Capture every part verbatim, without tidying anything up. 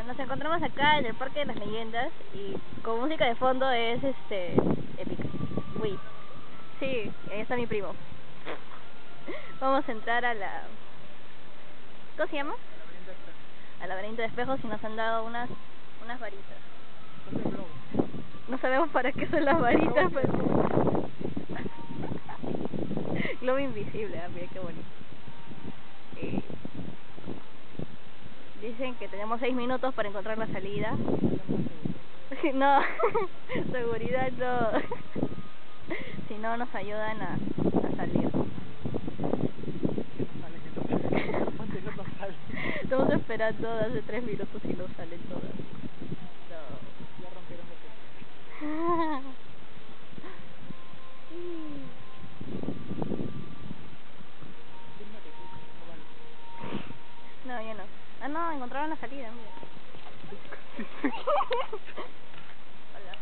nos encontramos acá en el Parque de las Leyendas y con música de fondo es este épica. Uy, sí, ahí está mi primo. Vamos a entrar a la... ¿Cómo se llama? Al laberinto de espejos y nos han dado unas unas varitas. No sabemos para qué son las varitas, pero... Globo invisible, ah, mira qué bonito. Eh... Dicen que tenemos seis minutos para encontrar la salida. No, seguridad no. Si no, nos ayudan a, a salir. Estamos esperando hace tres minutos y no salen todas. No. Ya rompieron la puerta. No, ya no. Ah, no, encontraron la salida, mira. Hola.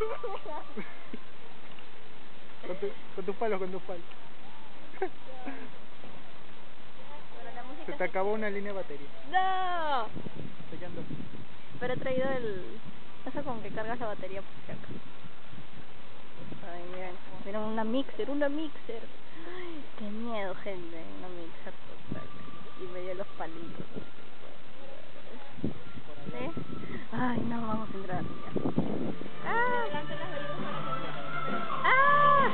Con tu, con tus palos, con tus palos. Se te acabó una línea de batería. ¡No! Te quedan dos. Pero he traído el... Eso con que cargas la batería por si acaso. Ay, miren. Miren, una mixer, una mixer. Ay, qué miedo, gente. Una mixer total. Y me dio los palitos. ¿Sí? Ay, no, vamos a entrar. Ya. ¡Ah! ¡Ah!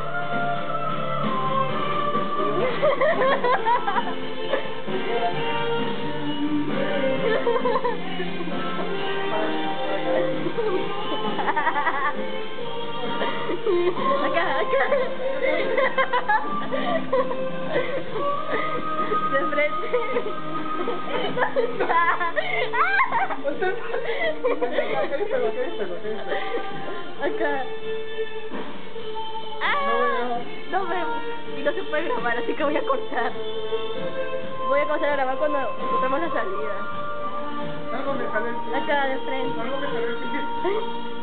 Acá, acá. De frente. Acá. ¡Ah! No vemos. Y no se puede grabar, así que voy a cortar. Voy a comenzar a grabar cuando encontremos la salida. Algo me jaló el pie. Acá, de frente. Algo me jaló el pie.